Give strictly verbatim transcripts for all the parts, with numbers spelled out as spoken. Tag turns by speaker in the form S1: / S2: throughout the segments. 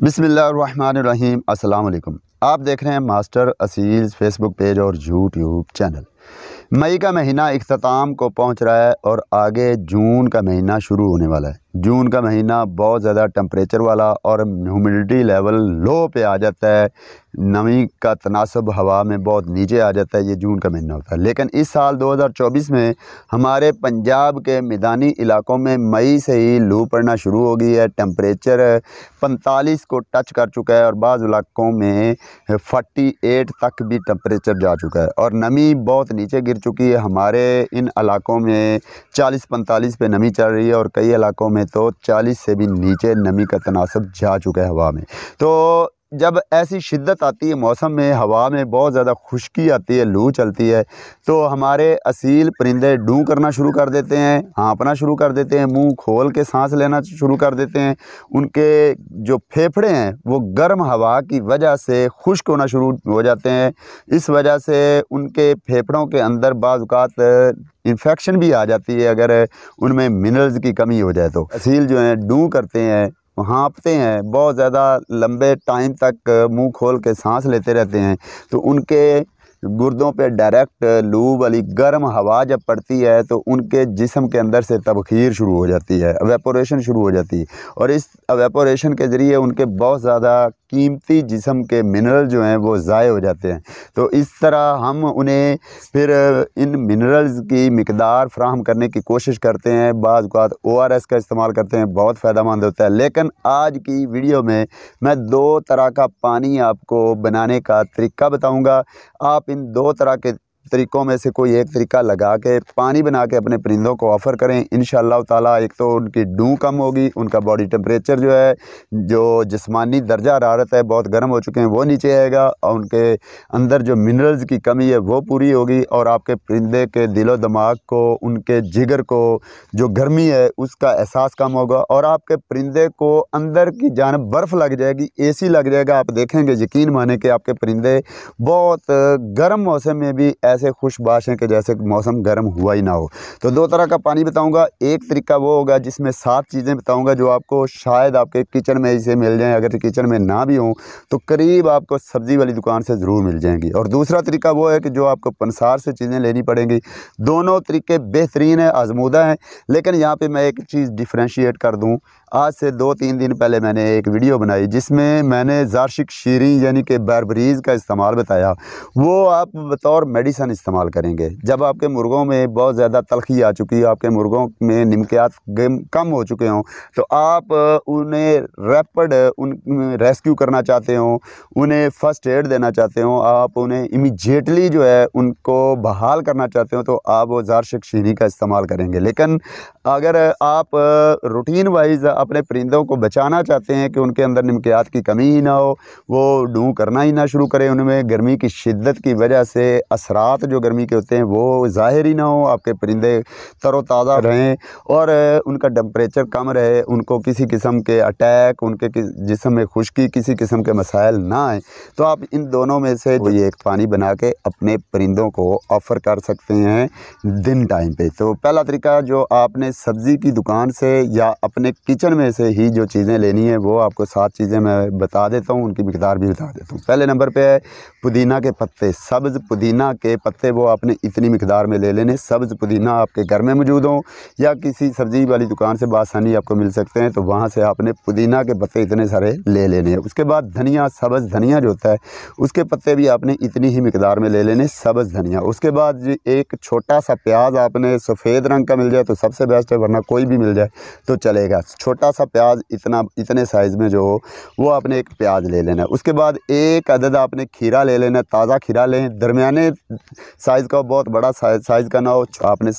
S1: बिस्मिल्लाहिर्रहमानिर्रहीम। अस्सलाम वालेकुम। आप देख रहे हैं मास्टर असील फेसबुक पेज और यूट्यूब चैनल। मई का महीना इख्तिताम को पहुंच रहा है और आगे जून का महीना शुरू होने वाला है। जून का महीना बहुत ज़्यादा टेम्परेचर वाला और ह्यूमिडिटी लेवल लो पे आ जाता है, नमी का तनासब हवा में बहुत नीचे आ जाता है। ये जून का महीना होता है। लेकिन इस साल दो हज़ार चौबीस में हमारे पंजाब के मैदानी इलाकों में मई से ही लू पड़ना शुरू हो गई है। टेम्परेचर पैंतालीस को टच कर चुका है और बाज़ इलाकों में अड़तालीस तक भी टेम्परेचर जा चुका है और नमी बहुत नीचे गिर चुकी है। हमारे इन इलाकों में चालीस पैंतालीस पे नमी चल रही है और कई इलाकों में तो चालीस से भी नीचे नमी का तनासब जा चुका है हवा में। तो जब ऐसी शिद्दत आती है मौसम में, हवा में बहुत ज़्यादा खुश्की आती है, लू चलती है, तो हमारे असील परिंदे डू करना शुरू कर देते हैं, हाँपना शुरू कर देते हैं, मुंह खोल के सांस लेना शुरू कर देते हैं। उनके जो फेफड़े हैं वो गर्म हवा की वजह से खुश्क होना शुरू हो जाते हैं। इस वजह से उनके फेफड़ों के अंदर बाज़ औक़ात इन्फेक्शन भी आ जाती है अगर उनमें मिनरल्स की कमी हो जाए तो। असील जो हैं डू करते हैं, हाँपते हैं, बहुत ज़्यादा लंबे टाइम तक मुंह खोल के सांस लेते रहते हैं, तो उनके गुर्दों पे डायरेक्ट लू वाली गर्म हवा जब पड़ती है तो उनके जिस्म के अंदर से तबखीर शुरू हो जाती है, एवेपोरेशन शुरू हो जाती है और इस एवेपोरेशन के ज़रिए उनके बहुत ज़्यादा कीमती जिस्म के मिनरल जो हैं वो ज़ाय हो जाते हैं। तो इस तरह हम उन्हें फिर इन मिनरल्स की मिकदार फ़राहम करने की कोशिश करते हैं। बाज़ औक़ात ओ आर एस का इस्तेमाल करते हैं, बहुत फ़ायदेमंद होता है। लेकिन आज की वीडियो में मैं दो तरह का पानी आपको बनाने का तरीका बताऊँगा। आप इन दो तरह के तरीक़ों में से कोई एक तरीका लगा के पानी बना के अपने परिंदों को ऑफ़र करें। इंशाअल्लाह ताला एक तो उनकी डू कम होगी, उनका बॉडी टेम्परेचर जो है, जो जिस्मानी दर्जा हरारत है, बहुत गर्म हो चुके हैं, वो नीचे आएगा और उनके अंदर जो मिनरल्स की कमी है वो पूरी होगी और आपके परिंदे के दिलो दिमाग को, उनके जिगर को जो गर्मी है उसका एहसास कम होगा और आपके परिंदे को अंदर की जानब बर्फ़ लग जाएगी, ए सी लग जाएगा। आप देखेंगे, यकीन माने कि आपके परिंदे बहुत गर्म मौसम में भी ऐसे खुशबाश हैं कि जैसे मौसम गर्म हुआ ही ना हो। तो दो तरह का पानी बताऊंगा। एक तरीका वो होगा जिसमें सात चीज़ें बताऊंगा जो आपको शायद आपके किचन में इसे मिल जाएं, अगर किचन में ना भी हों तो करीब आपको सब्ज़ी वाली दुकान से ज़रूर मिल जाएंगी। और दूसरा तरीका वो है कि जो आपको पंसार से चीज़ें लेनी पड़ेंगी। दोनों तरीके बेहतरीन है, आजमूदा हैं, लेकिन यहाँ पर मैं एक चीज़ डिफ्रेंशिएट कर दूँ। आज से दो तीन दिन पहले मैंने एक वीडियो बनाई जिसमें मैंने ज़ारशिक शीरी यानी कि बर्बरीज़ का इस्तेमाल बताया। वो आप बतौर मेडिसन इस्तेमाल करेंगे जब आपके मुर्गों में बहुत ज़्यादा तलखी आ चुकी है, आपके मुर्गों में निमकियात कम हो चुके हों, तो आप उन्हें रैपिड उन रेस्क्यू करना चाहते हो, उन्हें फ़र्स्ट एड देना चाहते हो, आप उन्हें इमीडिएटली जो है उनको बहाल करना चाहते हो, तो आप वो ज़ारशिक शीरी का इस्तेमाल करेंगे। लेकिन अगर आप रूटीन वाइज अपने परिंदों को बचाना चाहते हैं कि उनके अंदर निमकियात की कमी ही ना हो, वो डू करना ही ना शुरू करें, उनमें गर्मी की शिद्दत की वजह से असरात जो गर्मी के होते हैं वो ज़ाहिर ही ना हो, आपके परिंदे तरोताज़ा रहें और उनका टेम्परेचर कम रहे, उनको किसी किस्म के अटैक, उनके जिस्म में खुश्की, किसी किस्म के मसाइल ना आए, तो आप इन दोनों में से कोई एक पानी बना के अपने परिंदों को ऑफ़र कर सकते हैं दिन टाइम पे। तो पहला तरीका, जो आपने सब्ज़ी की दुकान से या अपने किचन में से ही जो चीज़ें लेनी है वो आपको सात चीज़ें मैं बता देता हूँ, उनकी मिकदार भी बता देता हूँ। पहले नंबर पे है पुदीना के पत्ते। सब्ज़ पुदीना के पत्ते वो आपने इतनी मिकदार में ले लेने। सब्ज़ पुदीना आपके घर में मौजूद हो या किसी सब्ज़ी वाली दुकान से बासानी आपको मिल सकते हैं, तो वहाँ से आपने पुदीना के पत्ते इतने सारे ले लेने हैं। उसके बाद धनिया, सब्ज़ धनिया जो होता है उसके पत्ते भी आपने इतनी ही मिकदार में ले लेने, सब्ज़ धनिया। उसके बाद एक छोटा सा प्याज आपने सफ़ेद रंग का मिल जाए तो सबसे बेस्ट है, वरना कोई भी मिल जाए तो चलेगा। छोटा सा प्याज इतना इतने साइज़ में जो हो वो आपने एक प्याज ले लेना है। उसके बाद एक अदद आपने खीरा ले लेना, ताज़ा खीरा लें, दरमियाने साइज़ का, बहुत बड़ा साइज़ का ना हो, आपने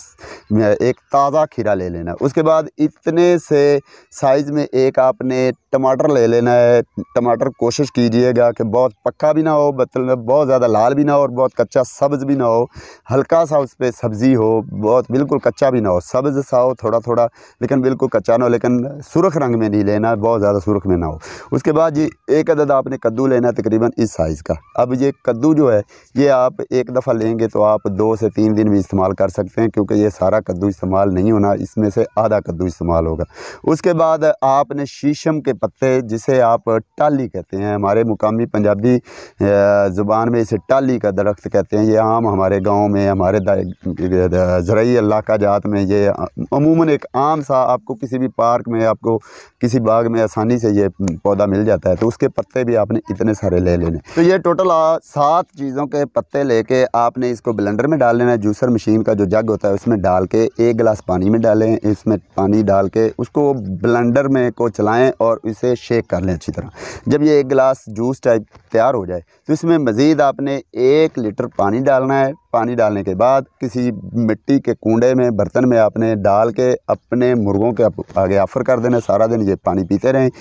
S1: एक ताज़ा खीरा ले लेना। उसके बाद इतने से साइज़ में एक आपने टमाटर ले लेना है। टमाटर कोशिश कीजिएगा कि बहुत पक्का भी ना हो, मतलब बहुत ज़्यादा लाल भी ना हो और बहुत कच्चा सब्ज़ भी ना हो, हल्का सा उस पर सब्ज़ी हो, बहुत बिल्कुल कच्चा भी ना हो, सब्ज़ सा हो थोड़ा थोड़ा, लेकिन बिल्कुल कच्चा ना हो, लेकिन सुर्ख रंग में नहीं लेना, बहुत ज़्यादा सुर्ख में ना हो। उसके बाद ये एक अदद आपने कद्दू लेना है, तकरीबन इस साइज़ का। अब ये कद्दू जो है ये आप एक दफ़ा लेंगे तो आप दो से तीन दिन भी इस्तेमाल कर सकते हैं, क्योंकि ये सारा कद्दू इस्तेमाल नहीं होना, इसमें से आधा कद्दू इस्तेमाल होगा। उसके बाद आपने शीशम के पत्ते जिसे आप टाली कहते हैं, हमारे मुकामी पंजाबी ज़ुबान में इसे टाली का दरख्त कहते हैं। ये आम हमारे गांव में, हमारे ज़राई इलाका जात में ये अमूमन एक आम सा आपको किसी भी पार्क में, आपको किसी बाग में आसानी से ये पौधा मिल जाता है। तो उसके पत्ते भी आपने इतने सारे ले लेने। तो ये टोटल सात चीज़ों के पत्ते लेके आपने इसको ब्लेंडर में डाल लेना है। जूसर मशीन का जो जग होता है उसमें डाल के एक गिलास पानी में डालें, इसमें पानी डाल के उसको ब्लेंडर में को चलाएं और इसे शेक कर लें अच्छी तरह। जब ये एक गिलास जूस टाइप तैयार हो जाए तो इसमें मज़ीद आपने एक लीटर पानी डालना है। पानी डालने के बाद किसी मिट्टी के कूंडे में, बर्तन में आपने डाल के अपने मुर्गों के आगे ऑफ़र कर देना। सारा दिन ये पानी पीते रहें।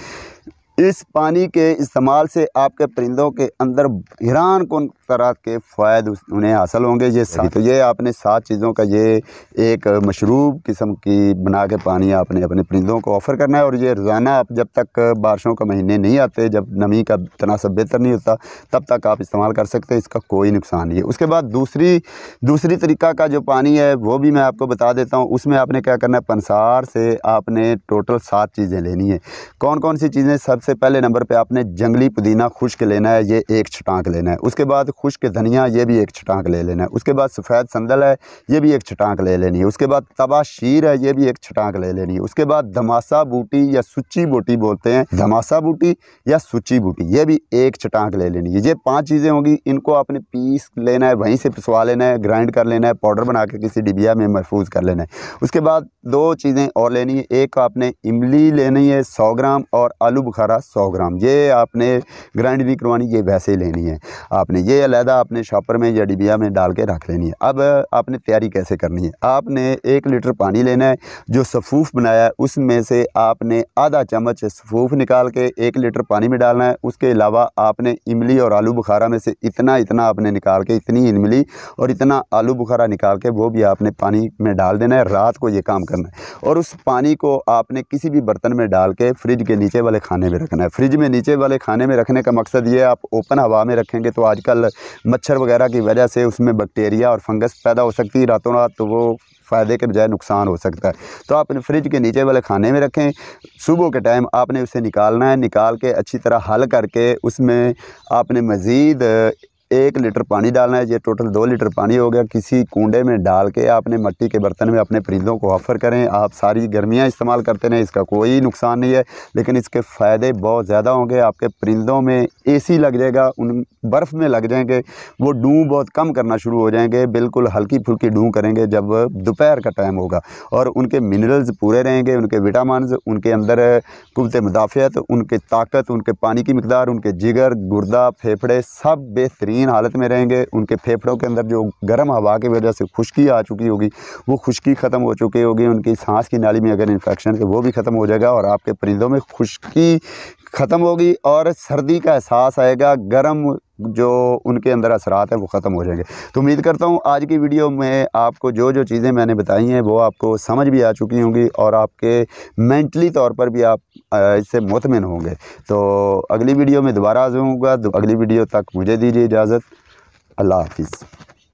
S1: इस पानी के इस्तेमाल से आपके परिंदों के अंदर हैरान कौन तरह के फ़ायदे उन्हें हासिल होंगे। ये तो ये आपने सात चीज़ों का ये एक मशरूब किस्म की बना के पानी आपने अपने परिंदों को ऑफ़र करना है। और ये रोज़ाना आप जब तक बारिशों का महीने नहीं आते, जब नमी का तनासब बेहतर नहीं होता, तब तक आप इस्तेमाल कर सकते हैं। इसका कोई नुकसान नहीं है। उसके बाद दूसरी दूसरी तरीका का जो पानी है वो भी मैं आपको बता देता हूँ। उसमें आपने क्या करना है, पंसार से आपने टोटल सात चीज़ें लेनी है। कौन कौन सी चीज़ें? सबसे पहले नंबर पे आपने जंगली पुदीना खुश्क लेना है, ये एक छटांक लेना है। उसके बाद खुश्क धनिया, ये भी एक छटांक ले लेना है। उसके बाद सफ़ेद संदल है, ये भी एक छटांक ले लेनी है। उसके बाद तबा शीर है, ये भी एक छटांक ले लेनी है। उसके बाद धमासा बूटी या सुच्ची बूटी बोलते हैं, धमासा बूटी या सुच्ची बूटी, ये भी एक छटांक ले लेनी है। ये पांच चीज़ें होंगी। इनको आपने पीस लेना है, वहीं से पिसवा लेना है, ग्राइंड कर लेना है, पाउडर बना के किसी डिबिया में महफूज कर लेना है। उसके बाद दो चीज़ें और लेनी है। एक आपने इमली लेनी है सौ ग्राम, और आलू बुखारा सौ ग्राम। ये आपने ग्राइंड नहीं करवानी, ये वैसे ही लेनी है आपने। ये अलहदा आपने शॉपर में या डिबिया में डाल के रख लेनी है। अब आपने तैयारी कैसे करनी है? आपने एक लीटर पानी लेना है। जो सफ़ूफ बनाया है उसमें से आपने आधा चम्मच सफ़ूफ निकाल के एक लीटर पानी में डालना है। उसके अलावा आपने इमली और आलू बुखारा में से इतना इतना आपने निकाल के, इतनी इमली और इतना आलू बुखारा निकाल के वो भी आपने पानी में डाल देना है। रात को ये काम करना है। और उस पानी को आपने किसी भी बर्तन में डाल के फ्रिज के नीचे वाले खाने में रखना है। फ्रिज में नीचे वाले खाने में रखने का मकसद ये है, आप ओपन हवा में रखेंगे तो आजकल मच्छर वगैरह की वजह से उसमें बैक्टीरिया और फंगस पैदा हो सकती है रातों रात, तो वो फ़ायदे के बजाय नुकसान हो सकता है। तो आप फ्रिज के नीचे वाले खाने में रखें। सुबह के टाइम आपने उसे निकालना है। निकाल के अच्छी तरह हल करके उसमें आपने मज़ीद एक लीटर पानी डालना है। ये टोटल दो लीटर पानी हो गया। किसी कूंडे में डाल के आपने मिट्टी के बर्तन में अपने परिंदों को ऑफ़र करें। आप सारी गर्मियाँ इस्तेमाल करते रहें, इसका कोई नुकसान नहीं है, लेकिन इसके फ़ायदे बहुत ज़्यादा होंगे। आपके परिंदों में एसी लग जाएगा, उन बर्फ़ में लग जाएंगे, वो डूं बहुत कम करना शुरू हो जाएंगे। बिल्कुल हल्की फुल्की डूं करेंगे जब दोपहर का टाइम होगा। और उनके मिनरल्स पूरे रहेंगे, उनके विटामिन्स, उनके अंदर कुव्वत मुदाफ़ियत, उनकी ताकत, उनके पानी की मिकदार, उनके जिगर, गुर्दा, फेफड़े सब बेहतरीन हालत में रहेंगे। उनके फेफड़ों के अंदर जो गर्म हवा की वजह से खुश्की आ चुकी होगी वो खुश्की ख़त्म हो चुकी होगी। उनकी सांस की नाली में अगर इन्फेक्शन है वो भी ख़त्म हो जाएगा और आपके परिंदों में खुश्की ख़त्म होगी और सर्दी का एहसास आएगा। गर्म जो उनके अंदर असरात हैं वो ख़त्म हो जाएंगे। तो उम्मीद करता हूँ आज की वीडियो में आपको जो जो चीज़ें मैंने बताई हैं वो आपको समझ भी आ चुकी होंगी और आपके मेंटली तौर पर भी आप इससे मुतमिन होंगे। तो अगली वीडियो में दोबारा हाज़िर होऊंगा। तो अगली वीडियो तक मुझे दीजिए इजाज़त। अल्लाह हाफिज़।